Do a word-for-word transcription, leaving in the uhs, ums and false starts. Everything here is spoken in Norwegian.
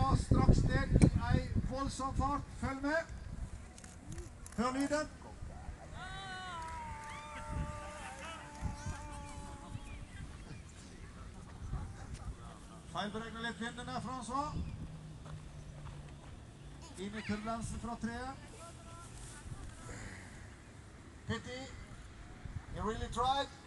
skal straks ned i ei voldsom fart. Følg med. Hør lyden. Feilberegner litt vinden der, François. Inn i turbulensen fra treet. Pity. You really tried.